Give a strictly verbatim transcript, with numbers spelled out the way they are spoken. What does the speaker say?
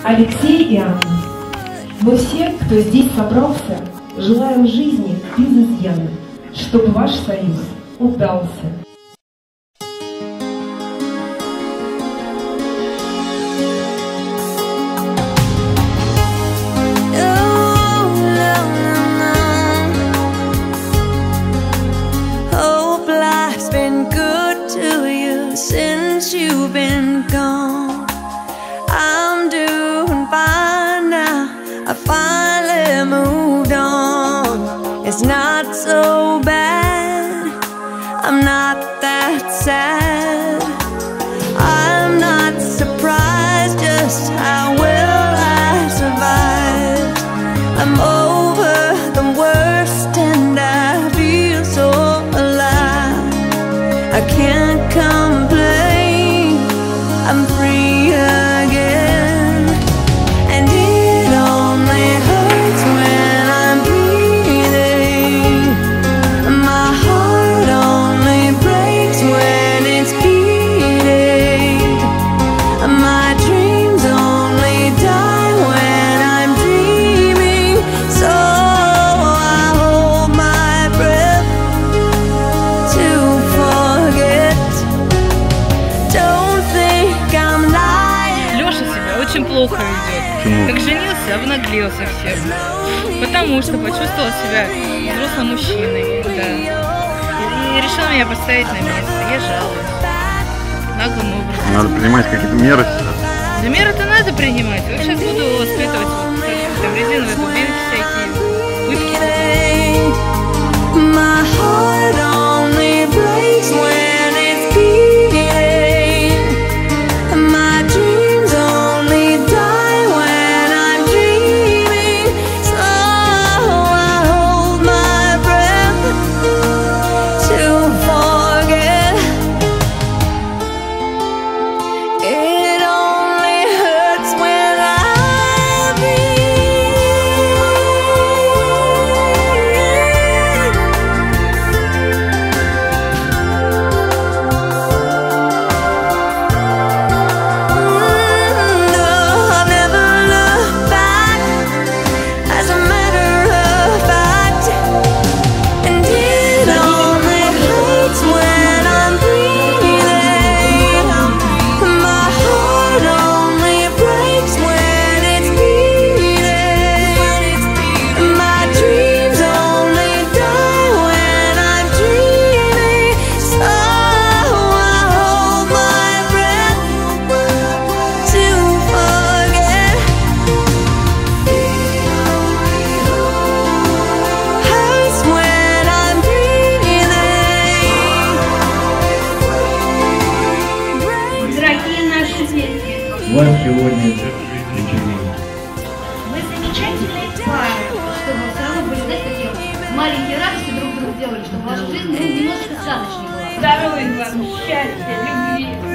Алексей и Анна. Мы все, кто здесь собрался, желаем жизни без изъяна, чтобы ваш союз удался. Since you've been gone, I'm doing fine now. I finally moved on. It's not so bad. I'm not that sad. I'm not surprised just how well I survived. I'm over the worst and I feel so alive. I can't complain, I'm free again. And it only hurts when I'm breathing. My heart only breaks when it's beating. My dreams only die when I'm dreaming. So I hold my breath to forget. Леша себя очень плохо ведет. Как женился, обнаглел совсем. Потому что почувствовал себя взрослым мужчиной. Да. И решил меня поставить на место. Я жалуюсь. Наглым образом. Надо принимать какие-то меры. Да меры-то надо принимать. Вот сейчас буду воспитывать вот, там, резиновые дубинки всякие, пытки. У вас сегодня вечеринка. Вы замечательные пары, чтобы все равно были, знаете, такие маленькие радости друг другу делали, чтобы ваша жизнь ну, немножко сказочнее была. Здоровья вам, счастья, любви.